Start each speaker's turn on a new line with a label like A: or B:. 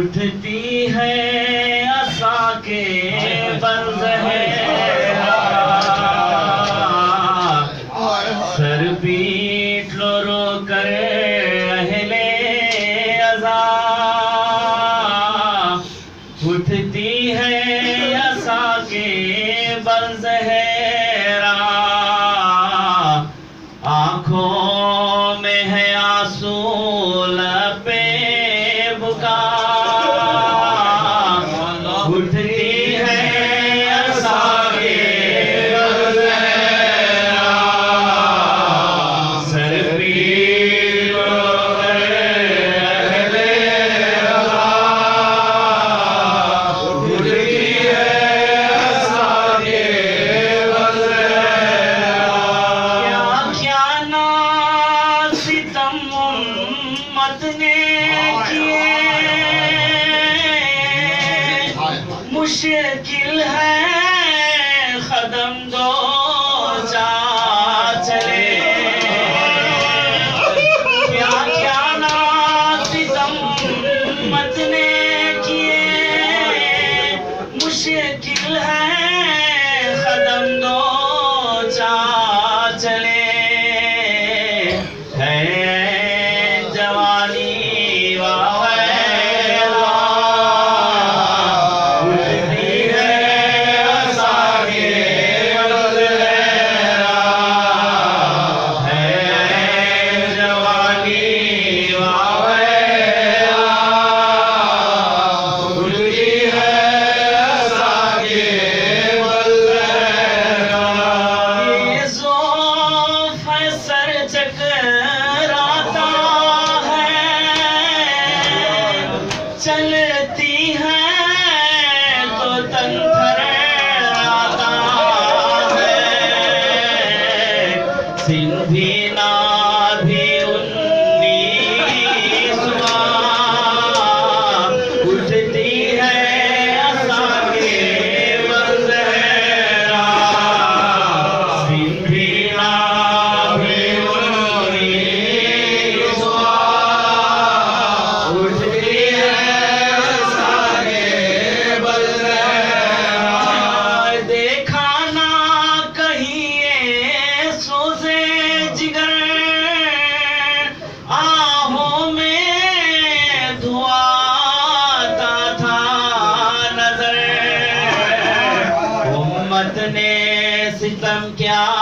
A: उठती है असा के सर पीट लो रो कर अहले अज़ा। उठती है असा के बज़हरा, आँखों में है आंसू लबे बुका। उठती है असा के बज़हरा, सर पीट लो कर अहले अज़ा। उठती है असा के बज़हरा, क्या ना सितम उम्मत ने किए, मुश्किल है कदम दो जा चले। क्या क्या ना सितम उम्मत ने किए, मुश्किल है कदम दो जा चले। है जवानी वावैला, उठती है असा के बज़हरा। है जवानी वावैला, उठती है असा के बज़हरा। ये ज़ौफ़ है सर चकराता है, चलती है तो तन थर्राता है। सिंधी नाभी 19वां, उठती है असा के बज़हरा। सिंधी नाभी 19वां, उठती है असा के बज़हरा। देखा ना कहीं ये सोज़े जिगर, आहों में धुआं आता था नजर। उम्मत ने सितम क्या